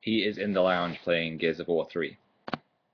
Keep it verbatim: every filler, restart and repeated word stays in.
He is in the lounge playing Gears of War three.